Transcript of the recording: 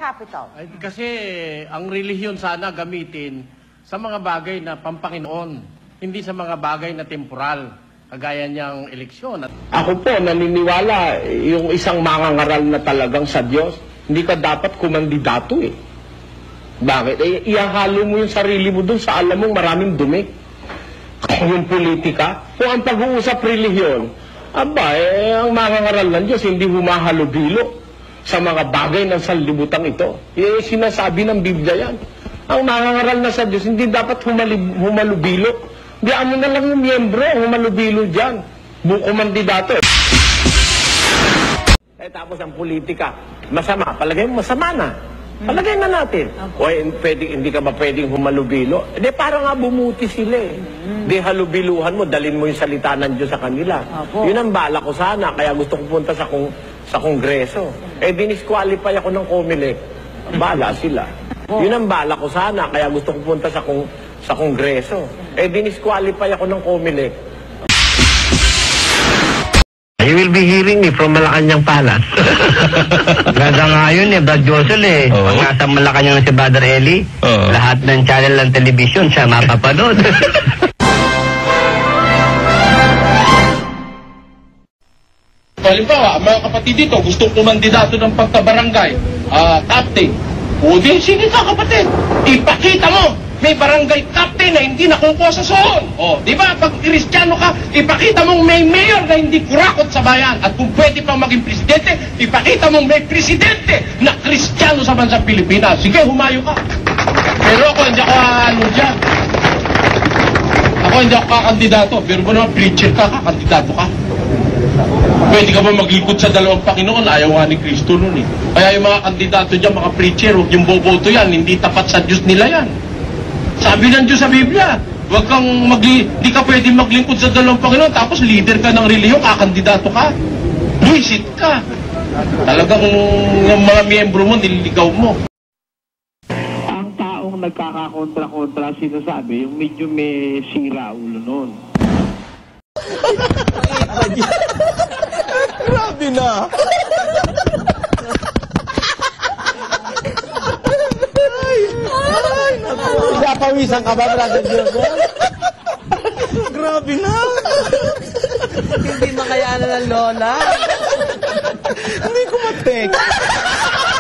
capital? Ay, kasi ang relihiyon sana gamitin sa mga bagay na pampanginoon, hindi sa mga bagay na temporal, kagaya niyang eleksyon. Ako po, naniniwala, yung isang mangangaral na talagang sa Diyos, hindi ka dapat kumandidato eh. Bakit? Ihahalo mo yung sarili mo dun sa alam mong maraming dumi. Yung politika, kung ang pag-uusap relihiyon, ang mangangaral ng Diyos, hindi humahalubilo sa mga bagay ng sanlibutan ito. Sinasabi ng Biblia yan. Ang mangangaral na sa Diyos, hindi dapat humalubilo. Hindi, ano na lang yung miyembro, humalubilo dyan. Buong kumandidato. Tapos ang politika, masama. Palagay mo, masama na. Palagay na natin. O hindi ka ba pwedeng humalubilo? Hindi, parang nga bumuti sila eh. Di halubiluhan mo, dalin mo yung salita ng Diyos sa kanila. Yun ang bala ko sana, kaya gusto ko punta sa Kongreso. Dinisqualify ako ng COMELEC. Bala sila. Yun ang bala ko sana, kaya gusto ko punta sa Kongreso. Dinisqualify ako ng COMELEC. You will be hearing me from Malacanang Palace. Ganda nga yun Brad Josel Pag nasa Malacanang na si Brother Eli, lahat ng channel ng television siya mapapanood. Halimbawa, mga kapatid dito, gustong kumandidato ng pagkabarangay, captain. O di, sige ka kapatid, ipakita mo, may barangay captain na hindi nakukuha sa soon. O, di ba, pag Kristiyano ka, ipakita mong may mayor na hindi kurakot sa bayan. At kung pwede pang maging presidente, ipakita mong may presidente na Kristiyano sa bansang Pilipinas. Sige, humayo ka. Pero ako, hindi ako dyan. Ako, hindi ako kakandidato. Pero mo naman, preacher ka, kakandidato ka. Pwede ka ba maglingkod sa dalawang Panginoon? Ayaw nga ni Kristo nun eh. Kaya yung mga kandidato dyan, mga preacher, huwag yung boboto yan, hindi tapat sa Diyos nila yan. Sabi ng Diyos sa Biblia, hindi ka pwede maglingkod sa dalawang Panginoon, tapos leader ka ng relihiyon, kakandidato ka. Buisit ka. Talagang yung mga miyembro mo, nililigaw mo. Ang taong nagkakakontra-kontra, sinasabi, yung medyo may sira ulo nun. Grabe na! Pawisan ka ba, Brother Joseph? Grabe na! Hindi makayanan ng lola. Hindi ko matek.